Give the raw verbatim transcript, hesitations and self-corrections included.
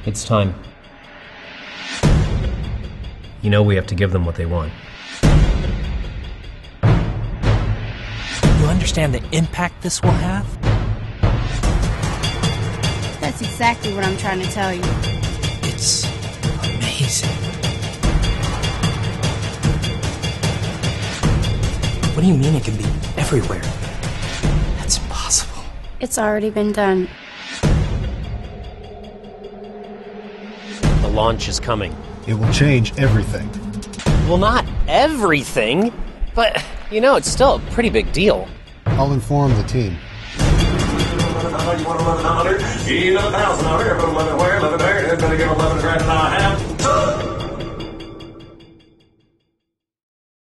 It's time. You know we have to give them what they want. You understand the impact this will have? That's exactly what I'm trying to tell you. It's amazing. What do you mean it can be everywhere? That's impossible. It's already been done. The launch is coming. It will change everything. Well, not everything, but, you know, it's still a pretty big deal. I'll inform the team. You want eleven hundred? Eleven thousand out here, but eleven where? Eleven there. It's gonna give eleven grand and a half.